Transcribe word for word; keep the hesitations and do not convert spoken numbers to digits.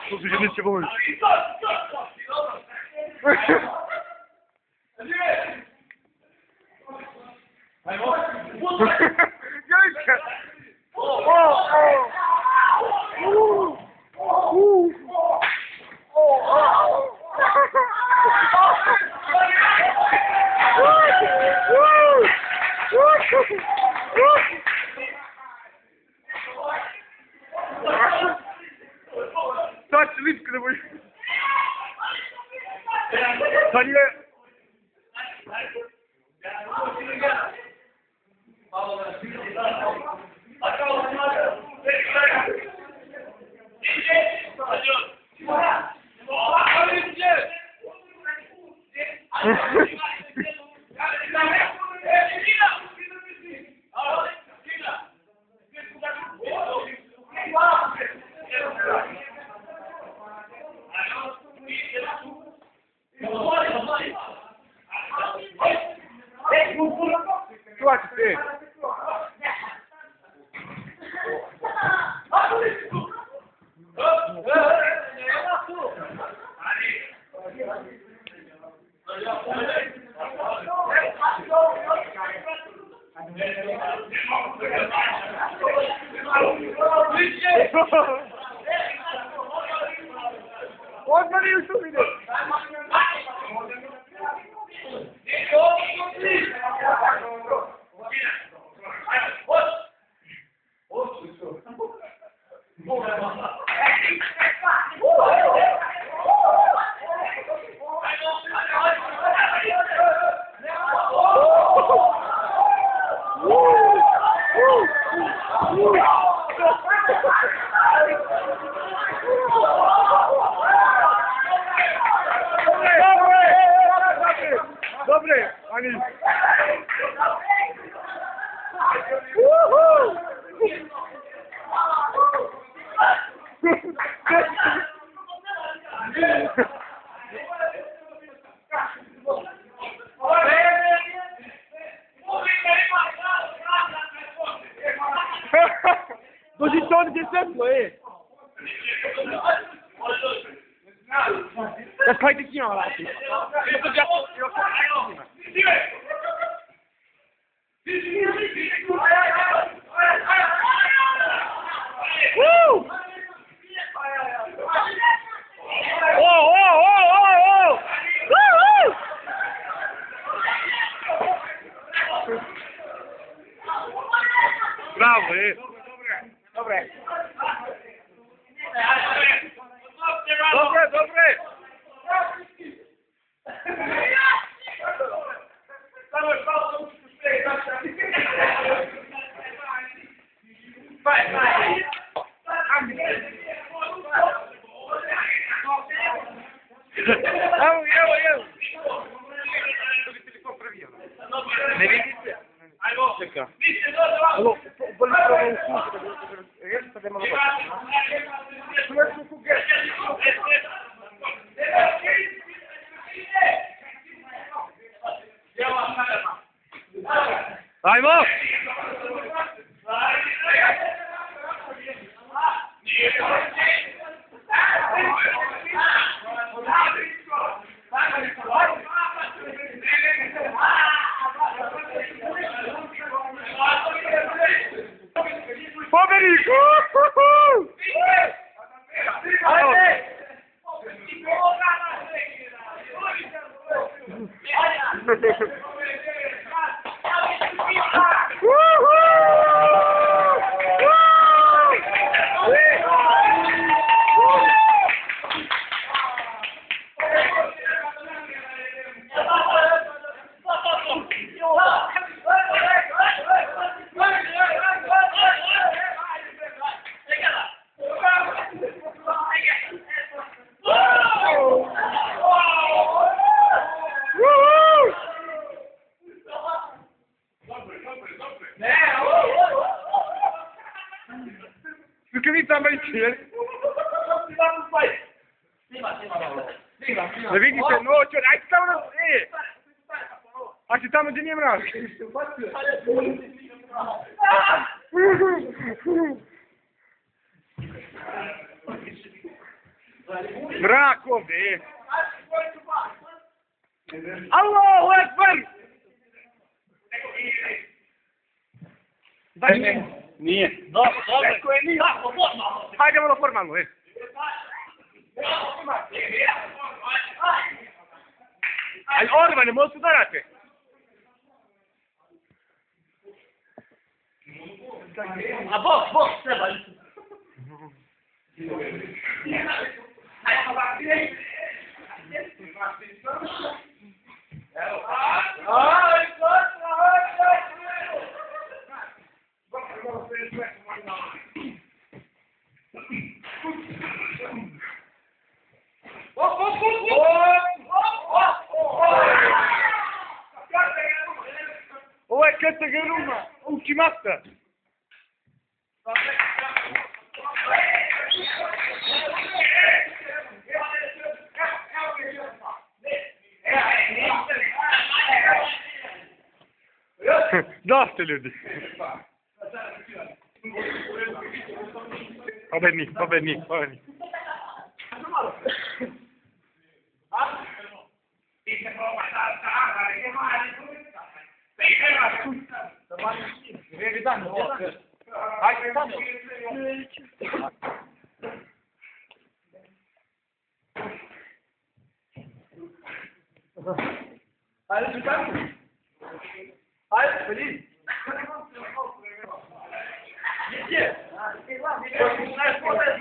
To su jednice vojne. Jajka! O, o! Uuu! Uuu! Saç lipkını bu. Hani Słuchajcie, ty! Olmadı Yusuf bir de! Dobre, ani. Woohoo! Posizione di sempre, eh! Aspetta chi non l'ha fatto. Woo! Oh, oh, oh, oh, oh! Woo! Bravo, eh! Dobre. Dobre, dobre. Vai, vai. Evo, evo, evo. Ne vidite? Čeka. Alo, bolje pravo u kuću. Riješite da je malo dobro. Ajmo! Pobedi! Perché mi sta mai insieme? Ne vidite, noću, ajde tamo da se! A će tamo gdje nije mrak. Mrak ovdje, je. Allahu Ekber! Daj mi. Nije. Dobro, dobro. Neko je nije. Tako, formalno. Hajde malo formalno, je. Ali Orban, ne možete udarati. A bok, bok, treba. Ovo je kategorija ultimata. Dosta ljudi. Pobednik, pobednik, pobednik. Hadi çıkar mı? Hayır, feliz. Gitti.